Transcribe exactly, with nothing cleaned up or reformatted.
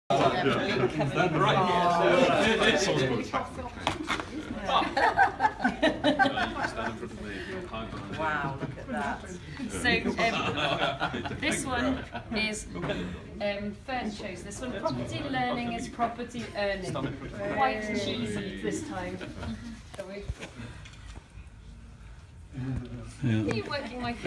Stand right here. Someone's got a pack. Wow, look at that. So um, this one is um, Fern chose this one. Property learning is property earning. Quite easy this time. Shall we? Yeah. Are you working my